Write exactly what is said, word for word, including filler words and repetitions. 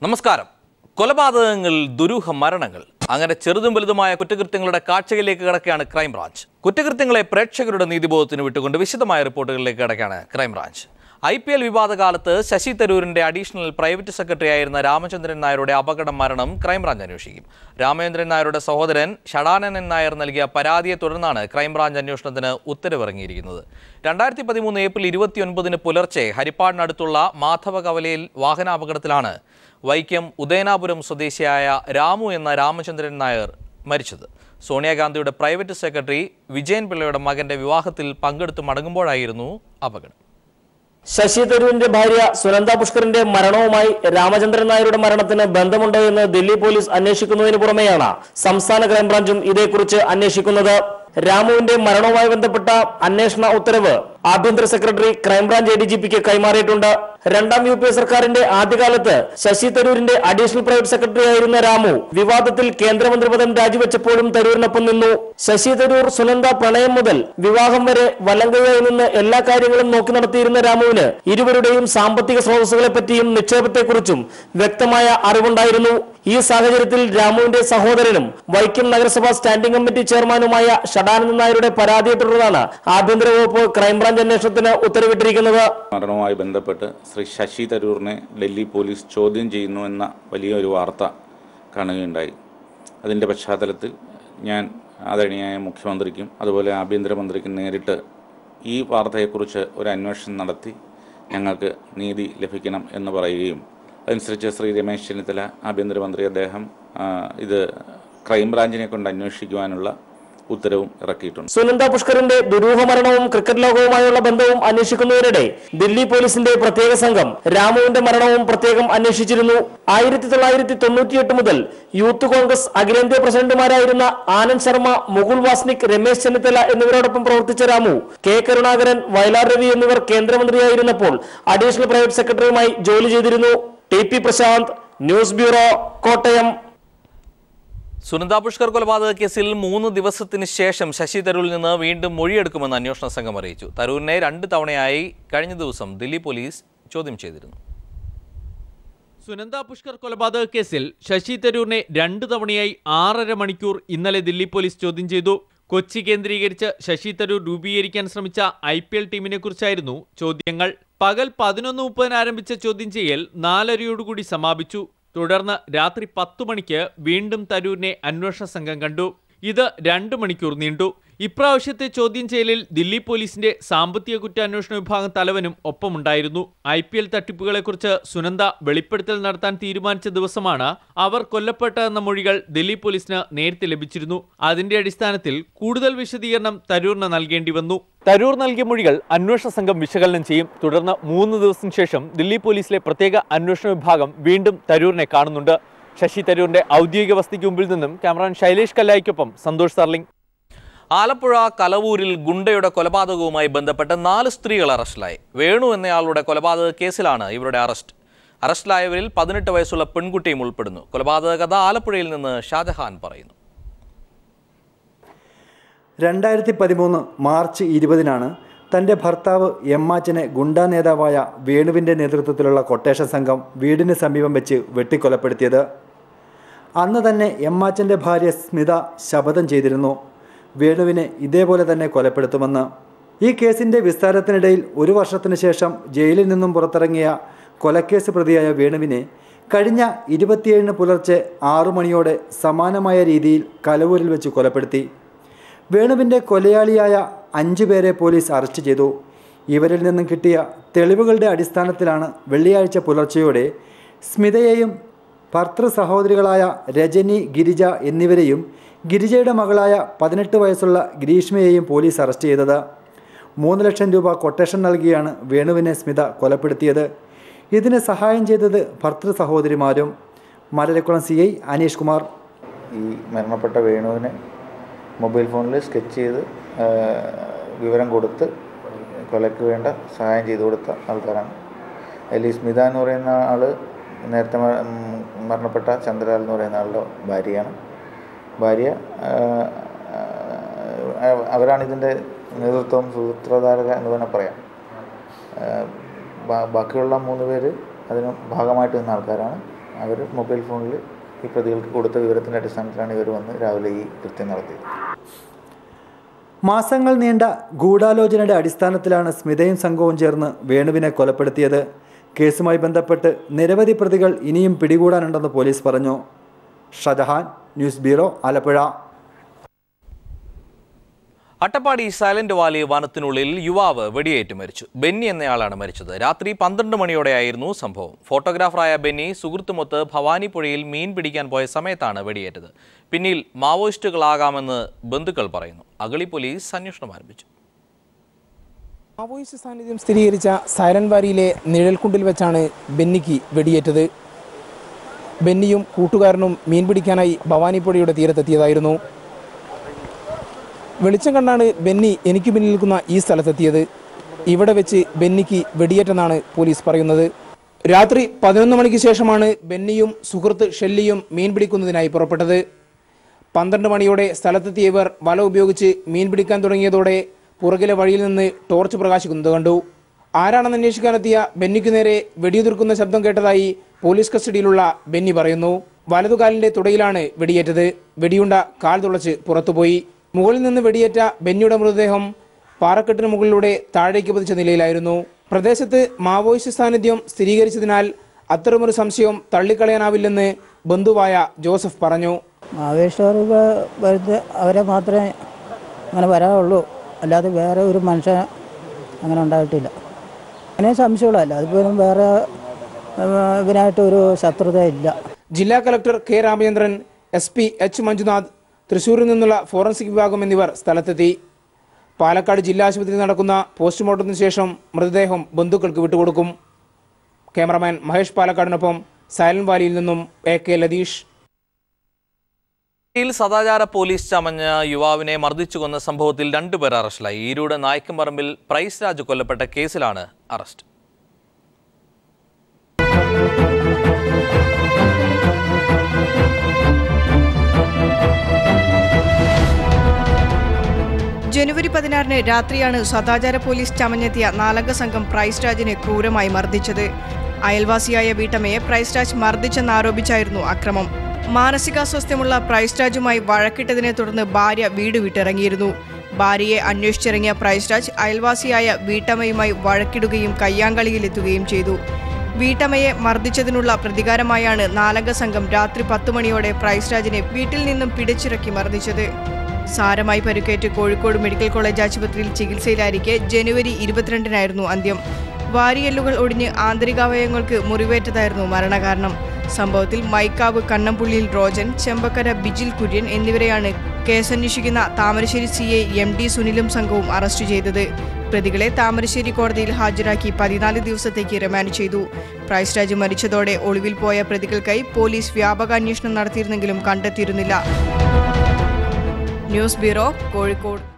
നമസ്കാരം. കൊലപാതകങ്ങൾ, ദുരൂഹ മരണങ്ങൾ, അങ്ങനെ ചെറുതും വലുതുമായ കുറ്റകൃത്യങ്ങളുടെ കാഴ്ചയിലേക്ക് കടക്കുകയാണ് ക്രൈംബ്രാഞ്ച്. കുറ്റകൃത്യങ്ങളെ പ്രേക്ഷകരുടെ നീതിബോധത്തിന് വിട്ടുകൊണ്ട് വിശദമായ റിപ്പോർട്ടുകളിലേക്ക് കടക്കുകയാണ് ക്രൈംബ്രാഞ്ച്. ഐ പി എൽ വിവാദ കാലത്ത് ശശി തരൂരിന്റെ അഡീഷണൽ പ്രൈവറ്റ് സെക്രട്ടറി ആയിരുന്ന രാമചന്ദ്രൻ നായരുടെ അപകട മരണം ക്രൈംബ്രാഞ്ച് അന്വേഷിക്കും. രാമചന്ദ്രൻ നായരുടെ സഹോദരൻ ഷടാനൻ നായർ നൽകിയ പരാതിയെ തുടർന്നാണ് ക്രൈംബ്രാഞ്ച് അന്വേഷണത്തിന് ഉത്തരവിറങ്ങിയിരിക്കുന്നത്. രണ്ടായിരത്തി പതിമൂന്ന് ഏപ്രിൽ ഇരുപത്തിയൊൻപതിന് പുലർച്ചെ ഹരിപ്പാടിനടുത്തുള്ള മാധവ കവലയിൽ വാഹനാപകടത്തിലാണ് വൈക്കം ഉദയനാപുരം സ്വദേശിയായ രാമു എന്ന രാമചന്ദ്രൻ നായർ മരിച്ചത്. സോണിയാഗാന്ധിയുടെ പ്രൈവറ്റ് സെക്രട്ടറി വിജയൻ പിള്ളയുടെ മകന്റെ വിവാഹത്തിൽ പങ്കെടുത്ത് മടങ്ങുമ്പോഴായിരുന്നു അപകടം. ശശി തരൂരിന്റെ ഭാര്യ സുനന്ദ പുഷ്കറിന്റെ മരണവുമായി രാമചന്ദ്രൻ നായരുടെ മരണത്തിന് ബന്ധമുണ്ടോ എന്ന് ദില്ലി പോലീസ് അന്വേഷിക്കുന്നതിന് പുറമെയാണ് സംസ്ഥാന ക്രൈംബ്രാഞ്ചും ഇതേക്കുറിച്ച് അന്വേഷിക്കുന്നത്. രാമുവിന്റെ മരണവുമായി ബന്ധപ്പെട്ട അന്വേഷണ ഉത്തരവ് ആഭ്യന്തര secretary crime branch A D G പിക്ക് കൈമാറിയിട്ടുണ്ട്. രണ്ടാം യു പി എ സർക്കാരിന്റെ ആദ്യകാലത്ത് ശശി തരൂരിന്റെ അഡീഷണൽ പ്രൈവറ്റ് സെക്രട്ടറി ആയിരുന്ന രാമു വിവാദത്തിൽ കേന്ദ്രമന്ത്രി പദം രാജിവെച്ചപ്പോഴും തരൂരിനൊപ്പം നിന്നു. ശശി തരൂർ സുനന്ദ പ്രണയം മുതൽ വിവാഹം വരെ വലങ്കയായി നിന്ന് എല്ലാ കാര്യങ്ങളും നോക്കി നടത്തിയിരുന്ന രാമുവിന് ഇരുവരുടെയും സാമ്പത്തിക സ്രോതസ്സുകളെ പറ്റിയും നിക്ഷേപത്തെക്കുറിച്ചും വ്യക്തമായ അറിവുണ്ടായിരുന്നു. ഈ സാഹചര്യത്തിൽ രാമുവിന്റെ സഹോദരനും വൈക്കം നഗരസഭാ സ്റ്റാൻഡിംഗ് കമ്മിറ്റി ചെയർമാനുമായ ഷടാനന്ദൻ നായരുടെ പരാതിയെ തുടർന്നാണ് ആഭ്യന്തര വകുപ്പ് ക്രൈംബ്രാഞ്ച് അന്വേഷണത്തിന് ഉത്തരവിട്ടിരിക്കുന്നത്. മരണവുമായി ബന്ധപ്പെട്ട് ശ്രീ ശശി തരൂരിനെ ഡൽഹി പോലീസ് ചോദ്യം ചെയ്യുന്നു എന്ന വലിയൊരു വാർത്ത കാണുകയുണ്ടായി. അതിൻ്റെ പശ്ചാത്തലത്തിൽ ഞാൻ ആദരണീയായ മുഖ്യമന്ത്രിക്കും അതുപോലെ ആഭ്യന്തരമന്ത്രിക്കും നേരിട്ട് ഈ വാർത്തയെക്കുറിച്ച് ഒരു അന്വേഷണം നടത്തി ഞങ്ങൾക്ക് നീതി ലഭിക്കണം എന്ന് പറയുകയും അതനുസരിച്ച് ശ്രീ രമേശ് ചെന്നിത്തല ആഭ്യന്തരമന്ത്രി അദ്ദേഹം ഇത് ക്രൈംബ്രാഞ്ചിനെ കൊണ്ട് അന്വേഷിക്കുവാനുള്ള ഉത്തരവും ഇറക്കിയിട്ടുണ്ട്. സുനന്ദ പുഷ്കറിന്റെ ദുരൂഹ മരണവും ക്രിക്കറ്റ് ലോകവുമായുള്ള ബന്ധവും അന്വേഷിക്കുന്നതിനിടെ ദില്ലി പോലീസിന്റെ പ്രത്യേക സംഘം രാമുവിന്റെ മരണവും പ്രത്യേകം അന്വേഷിച്ചിരുന്നു. ആയിരത്തി തൊള്ളായിരത്തി തൊണ്ണൂറ്റിയെട്ട് മുതൽ യൂത്ത് കോൺഗ്രസ് അഖിലേന്ത്യാ പ്രസിഡന്റുമാരായിരുന്ന ആനന്ദ് ശർമ്മ, മുകുൾ വാസ്നിക്, രമേശ് ചെന്നിത്തല എന്നിവരോടൊപ്പം പ്രവർത്തിച്ച രാമു കെ കരുണാകരൻ, വയലാർ രവി എന്നിവർ കേന്ദ്രമന്ത്രിയായിരുന്നപ്പോൾ അഡീഷണൽ പ്രൈവറ്റ് സെക്രട്ടറിയുമായി ജോലി ചെയ്തിരുന്നു. T P Prashanth, news bureau, Kottayam. സുനന്ദ പുഷ്കർ കൊലപാതക കേസിൽ മൂന്ന് ദിവസത്തിന് ശേഷം ശശി തരൂരിൽ നിന്ന് വീണ്ടും മൊഴിയെടുക്കുമെന്ന് അന്വേഷണ സംഘം അറിയിച്ചു. തരൂരിനെ രണ്ട് തവണയായി കഴിഞ്ഞ ദിവസം ദില്ലി പോലീസ് ചോദ്യം ചെയ്തിരുന്നു. സുനന്ദ പുഷ്കർ കൊലപാതക കേസിൽ ശശി തരൂരിനെ രണ്ടു തവണയായി ആറര മണിക്കൂർ ഇന്നലെ ദില്ലി പോലീസ് ചോദ്യം ചെയ്തു. കൊച്ചി കേന്ദ്രീകരിച്ച് ശശി തരൂർ രൂപീകരിക്കാൻ ശ്രമിച്ച ഐ പി എൽ ടീമിനെ കുറിച്ചായിരുന്നു ചോദ്യങ്ങൾ. പകൽ പതിനൊന്ന് മുപ്പതിന് ആരംഭിച്ച ചോദ്യം ചെയ്യൽ നാലരയോടുകൂടി സമാപിച്ചു. തുടർന്ന് രാത്രി പത്തു മണിക്ക് വീണ്ടും തരൂരിനെ അന്വേഷണ സംഘം കണ്ടു. ഇത് രണ്ട് മണിക്കൂർ നീണ്ടു. ഇപ്രാവശ്യത്തെ ചോദ്യം ചെയ്യലിൽ ദില്ലി പോലീസിന്റെ സാമ്പത്തിക കുറ്റാന്വേഷണ വിഭാഗം തലവനും ഒപ്പമുണ്ടായിരുന്നു. ഐ പി എൽ തട്ടിപ്പുകളെക്കുറിച്ച് സുനന്ദ വെളിപ്പെടുത്തൽ നടത്താൻ തീരുമാനിച്ച ദിവസമാണ് അവർ കൊല്ലപ്പെട്ടതെന്ന മൊഴികൾ ദില്ലി പോലീസിന് നേരത്തെ ലഭിച്ചിരുന്നു. അതിന്റെ അടിസ്ഥാനത്തിൽ കൂടുതൽ വിശദീകരണം തരൂരിന് നൽകേണ്ടി വന്നു. തരൂർ നൽകിയ മൊഴികൾ അന്വേഷണ സംഘം വിശകലനം ചെയ്യും. തുടർന്ന് മൂന്ന് ദിവസം ശേഷം ദില്ലി പോലീസിലെ പ്രത്യേക അന്വേഷണ വിഭാഗം വീണ്ടും തരൂരിനെ കാണുന്നുണ്ട്. ശശി തരൂരിന്റെ ഔദ്യോഗിക വസതിക്ക് മുമ്പിൽ നിന്നും ക്യാമറാൻ ശൈലേഷ് കല്ലായിക്കൊപ്പം സന്തോഷ് സർലിംഗ്. ആലപ്പുഴ കലവൂരിൽ ഗുണ്ടയുടെ കൊലപാതകവുമായി ബന്ധപ്പെട്ട് നാല് സ്ത്രീകൾ അറസ്റ്റിലായി. വേണു എന്നയാളുടെ കൊലപാതക കേസിലാണ് ഇവരുടെ അറസ്റ്റ്. അറസ്റ്റിലായവരിൽ പതിനെട്ട് വയസ്സുള്ള പെൺകുട്ടിയും ഉൾപ്പെടുന്നു. കൊലപാതക കഥ ആലപ്പുഴയിൽ നിന്ന് ഷാജഹാൻ പറയുന്നു. രണ്ടായിരത്തി പതിമൂന്ന് മാർച്ച് ഇരുപതിനാണ് തൻ്റെ ഭർത്താവ് എമ്മാച്ചനെ ഗുണ്ടാ നേതാവായ വേണുവിൻ്റെ നേതൃത്വത്തിലുള്ള കൊട്ടേഷൻ സംഘം വീടിന് സമീപം വെച്ച് വെട്ടിക്കൊലപ്പെടുത്തിയത്. അന്ന് തന്നെ എമ്മാച്ചൻ്റെ ഭാര്യ സ്മിത ശപഥം ചെയ്തിരുന്നു വേണുവിനെ ഇതേപോലെ തന്നെ കൊലപ്പെടുത്തുമെന്ന്. ഈ കേസിൻ്റെ വിസ്താരത്തിനിടയിൽ ഒരു വർഷത്തിന് ശേഷം ജയിലിൽ നിന്നും പുറത്തിറങ്ങിയ കൊലക്കേസ് പ്രതിയായ വേണുവിനെ കഴിഞ്ഞ ഇരുപത്തിയേഴിന് പുലർച്ചെ ആറു മണിയോടെ സമാനമായ രീതിയിൽ കലവൂരിൽ വെച്ച് കൊലപ്പെടുത്തി. വേണുവിൻ്റെ കൊലയാളിയായ അഞ്ചു പേരെ പോലീസ് അറസ്റ്റ് ചെയ്തു. ഇവരിൽ നിന്നും കിട്ടിയ തെളിവുകളുടെ അടിസ്ഥാനത്തിലാണ് വെള്ളിയാഴ്ച പുലർച്ചെയോടെ സ്മിതയെയും ഭർത്തൃ സഹോദരികളായ രജനി, ഗിരിജ എന്നിവരെയും ഗിരിജയുടെ മകളായ പതിനെട്ട് വയസ്സുള്ള ഗ്രീഷ്മയെയും പോലീസ് അറസ്റ്റ് ചെയ്തത്. മൂന്ന് ലക്ഷം രൂപ കൊട്ടേഷൻ നൽകിയാണ് വേണുവിനെ സ്മിത കൊലപ്പെടുത്തിയത്. ഇതിന് സഹായം ചെയ്തത് ഭർത്തൃ സഹോദരിമാരും. Malarakkulam C I Aneesh Kumar. ഈ മരണപ്പെട്ട വേണുവിനെ മൊബൈൽ ഫോണിൽ സ്കെച്ച് ചെയ്ത് വിവരം കൊടുത്ത് കൊലയ്ക്ക് വേണ്ട സഹായം ചെയ്തു കൊടുത്ത ആൾക്കാരാണ്. അതിൽ ഈ സ്മിത എന്ന് പറയുന്ന ആൾ നേരത്തെ മരണപ്പെട്ട ചന്ദ്രലാൽ എന്ന് പറയുന്ന ആളുടെ ഭാര്യയാണ്. ഭാര്യ അവരാണ് ഇതിൻ്റെ നേതൃത്വം, സൂത്രധാരക എന്ന് വേണം പറയാം. ബാക്കിയുള്ള മൂന്ന് പേര് അതിന് ഭാഗമായിട്ട് നിന്ന ആൾക്കാരാണ്. അവർ മൊബൈൽ ഫോണിൽ ഈ പ്രതികൾക്ക് കൊടുത്ത വിവരത്തിൻ്റെ അടിസ്ഥാനത്തിലാണ് ഇവർ വന്ന് രാവിലെ ഈ കൃത്യം നടത്തിയത്. മാസങ്ങൾ നീണ്ട ഗൂഢാലോചനയുടെ അടിസ്ഥാനത്തിലാണ് സ്മിതയും സംഘവും ചേർന്ന് വേണുവിനെ കൊലപ്പെടുത്തിയത്. കേസുമായി ബന്ധപ്പെട്ട് നിരവധി പ്രതികൾ ഇനിയും പിടികൂടാനുണ്ടെന്ന് പോലീസ് പറഞ്ഞു. Shajahan, news bureau, Alappuzha. Attappadi Silent Valley വനത്തിനുള്ളിൽ യുവാവ് വെടിയേറ്റ് മരിച്ചു. ബെന്നി എന്നയാളാണ് മരിച്ചത്. രാത്രി പന്ത്രണ്ട് മണിയോടെയായിരുന്നു സംഭവം. ഫോട്ടോഗ്രാഫറായ ബെന്നി സുഹൃത്തുമൊത്ത് ഭവാനിപ്പുഴയിൽ മീൻ പിടിക്കാൻ പോയ സമയത്താണ് വെടിയേറ്റത്. പിന്നിൽ മാവോയിസ്റ്റുകളാകാമെന്ന് ബന്ധുക്കൾ പറയുന്നു. അഗളി പോലീസ് അന്വേഷണം ആരംഭിച്ചു. മാവോയിസ്റ്റ് സാന്നിധ്യം സ്ഥിരീകരിച്ച സൈലന്റ് വാലിയിലെ നിഴൽക്കുണ്ടിൽ വെച്ചാണ് ബെന്നിക്ക് വെടിയേറ്റത്. ബെന്നിയും കൂട്ടുകാരനും മീൻ പിടിക്കാനായി ഭവാനിപ്പുഴയുടെ തീരത്തെത്തിയതായിരുന്നു. വെളിച്ചം കണ്ടാണ് ബെന്നി എനിക്ക് പിന്നിൽ നിൽക്കുന്ന ഈ സ്ഥലത്തെത്തിയത്. ഇവിടെ വെച്ച് ബെന്നിക്ക് വെടിയേറ്റെന്നാണ് പോലീസ് പറയുന്നത്. രാത്രി പതിനൊന്ന് മണിക്ക് ശേഷമാണ് ബെന്നിയും സുഹൃത്ത് ഷെല്ലിയും മീൻ പിടിക്കുന്നതിനായി പുറപ്പെട്ടത്. പന്ത്രണ്ട് മണിയോടെ സ്ഥലത്തെത്തിയ ഇവർ വല ഉപയോഗിച്ച് മീൻ പിടിക്കാൻ തുടങ്ങിയതോടെ പുറകിലെ വഴിയിൽ നിന്ന് ടോർച്ച് പ്രകാശിക്കുന്നത് കണ്ടു. ആരാണെന്ന് അന്വേഷിക്കാനെത്തിയ ബെന്നിക്ക് നേരെ വെടിയുതിർക്കുന്ന ശബ്ദം കേട്ടതായി പോലീസ് കസ്റ്റഡിയിലുള്ള ബെന്നി പറയുന്നു. വലതുകാലിന്റെ തുടയിലാണ് വെടിയേറ്റത്. വെടിയുണ്ട കാൽ തുളച്ച് പുറത്തുപോയി. മുകളിൽ നിന്ന് വെടിയേറ്റ ബെന്നിയുടെ മൃതദേഹം പാറക്കെട്ടിന് മുകളിലൂടെ താഴേക്ക് പതിച്ച നിലയിലായിരുന്നു. പ്രദേശത്ത് മാവോയിസ്റ്റ് സാന്നിധ്യം സ്ഥിരീകരിച്ചതിനാൽ അത്തരമൊരു സംശയം തള്ളിക്കളയാനാവില്ലെന്ന് ബന്ധുവായ ജോസഫ് പറഞ്ഞു. മാവോയിസ്റ്റ് അവരെ മാത്രമേ അങ്ങനെ വരാറുള്ളൂ, അല്ലാതെ വേറെ ഒരു മനുഷ്യൻ അങ്ങനെ ഉണ്ടായിട്ടില്ല. അങ്ങനെ സംശയമുള്ളതല്ല, അതിപ്പോഴും വേറെ ഇവനായിട്ട് ഒരു ശത്രുത ഇല്ല. ജില്ലാ collector K Ramachandran, S P H Manjunath, തൃശൂരിൽ നിന്നുള്ള ഫോറൻസിക് വിഭാഗം എന്നിവർ സ്ഥലത്തെത്തി. പാലക്കാട് ജില്ലാ ആശുപത്രിയിൽ നടക്കുന്ന പോസ്റ്റ്മോർട്ടത്തിന് ശേഷം മൃതദേഹം ബന്ധുക്കൾക്ക് വിട്ടുകൊടുക്കും. ക്യാമറമാൻ മഹേഷ് പാലക്കാടിനൊപ്പം സൈലന്റ് വാലിയിൽ നിന്നും എ കെ ലതീഷ്. സദാചാര പോലീസ് ചമഞ്ഞ യുവാവിനെ മർദ്ദിച്ചു കൊന്ന സംഭവത്തിൽ രണ്ടുപേർ അറസ്റ്റിലായി. ഈരൂട് നായ്ക്കമ്പറമ്പിൽ പ്രൈസ് രാജ് കൊല്ലപ്പെട്ട കേസിലാണ് അറസ്റ്റ്. ജനുവരി പതിനാറിന് രാത്രിയാണ് സദാചാര പോലീസ് ചമഞ്ഞെത്തിയ നാലംഗ സംഘം പ്രൈസ് രാജിനെ ക്രൂരമായി മർദ്ദിച്ചത്. അയൽവാസിയായ വീട്ടമ്മയെ പ്രൈസ് രാജ് മർദ്ദിച്ചെന്നാരോപിച്ചായിരുന്നു അക്രമം. മാനസികാസ്വാസ്ഥ്യമുള്ള പ്രൈസ് രാജുമായി വഴക്കിട്ടതിനെ തുടർന്ന് ഭാര്യ വീട് വിട്ടിറങ്ങിയിരുന്നു. ഭാര്യയെ അന്വേഷിച്ചിറങ്ങിയ പ്രൈസ് രാജ് അയൽവാസിയായ വീട്ടമ്മയുമായി വഴക്കിടുകയും കയ്യാങ്കളിയിലെത്തുകയും ചെയ്തു. വീട്ടമ്മയെ മർദ്ദിച്ചതിനുള്ള പ്രതികാരമായാണ് നാലംഗ സംഘം രാത്രി പത്ത് മണിയോടെ പ്രൈസ് രാജിനെ വീട്ടിൽ നിന്നും പിടിച്ചിറക്കി മർദ്ദിച്ചത്. സാരമായി പരിക്കേറ്റ് കോഴിക്കോട് മെഡിക്കൽ കോളേജ് ആശുപത്രിയിൽ ചികിത്സയിലായിരിക്കെ ജനുവരി ഇരുപത്തിരണ്ടിനായിരുന്നു അന്ത്യം. വാരിയെല്ലുകൾ ഒടിഞ്ഞ് ആന്തരികാവയവങ്ങൾക്ക് മുറിവേറ്റതായിരുന്നു മരണകാരണം. സംഭവത്തിൽ മൈക്കാവ് കണ്ണമ്പുള്ളിയിൽ റോജൻ, ചെമ്പക്കര ബിജിൽ കുര്യൻ എന്നിവരെയാണ് കേസന്വേഷിക്കുന്ന താമരശ്ശേരി സി ഐ എം ഡി സുനിലും സംഘവും അറസ്റ്റ് ചെയ്തത്. പ്രതികളെ താമരശ്ശേരി കോടതിയിൽ ഹാജരാക്കി പതിനാല് ദിവസത്തേക്ക് റിമാൻഡ് ചെയ്തു. പ്രൈസ് രാജ് മരിച്ചതോടെ ഒളിവിൽ പോയ പ്രതികൾക്കായി പോലീസ് വ്യാപകാന്വേഷണം നടത്തിയിരുന്നെങ്കിലും കണ്ടെത്തിയിരുന്നില്ല. News bureau, Kozhikode.